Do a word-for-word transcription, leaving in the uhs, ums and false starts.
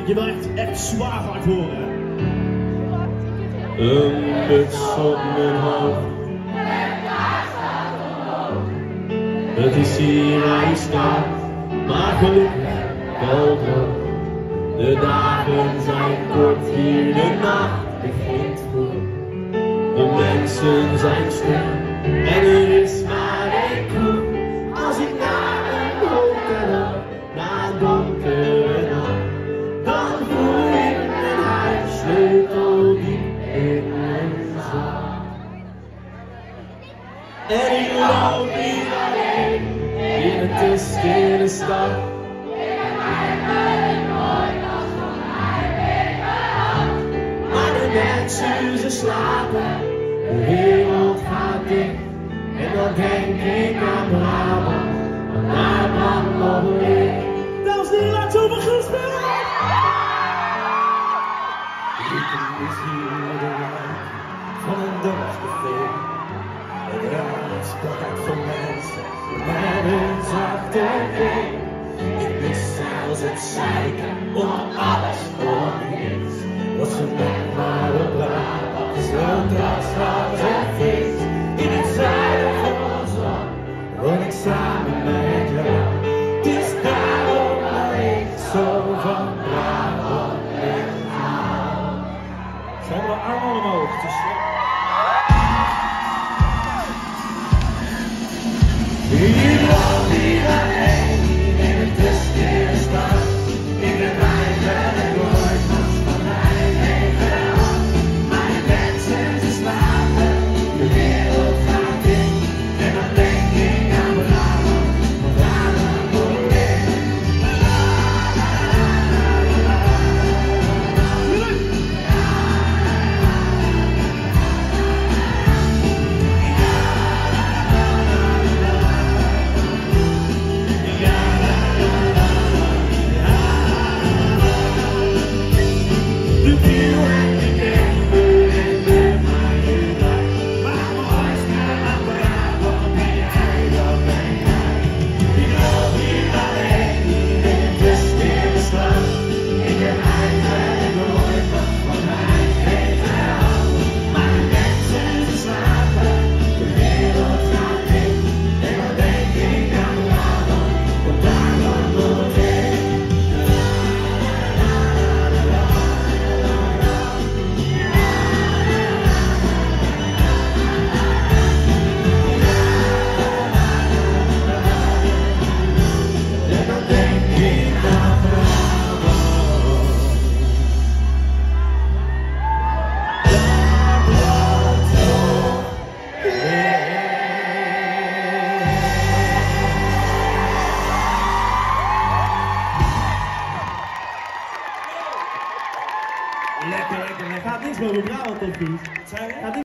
Je wil echt, echt zwaar hard horen. Een muts op mijn hoofd. Het is hier hij staat, maar gelukkig wel droog. De dagen zijn kort, hier de nacht begint vroeg. De mensen zijn stil en er is maar één kroeg. Als ik naar een donkere nacht, naar een donkere nacht, dan voel ik mijn huissleutel diep in mijn zak. En ik loop hier alleen in een te stille stad. Maar de mensen ze slapen, de wereld gaat dicht. En dan denk ik aan Brabant, want daar brandt nog licht. Dames en heren, laat zo van gaan spelen! Ik mis hier de wijn van een dorpscafé. Het ruis plakt van mensen met hun zachte been. Ik mis zelfs het zeiken om alles voor niks. Wat ze met maar op Brabant, zo'n drasstraat en feest. In het zuiden van ons land woon ik samen met jou. Het is daarom dat ik zo van Brabant weghaal. Zijn we armen omhoog? Het is... Ik loop hier alleen in het te stille stad. Ik ben eigenlijk nooit wat van mij meegehad. Maar de mensen ze slapen, de wereld gaat in. En dan denk ik aan Brabant, want Brabant moet in. Lekker, lekker. Hij gaat niks boven Brabant op, Piet.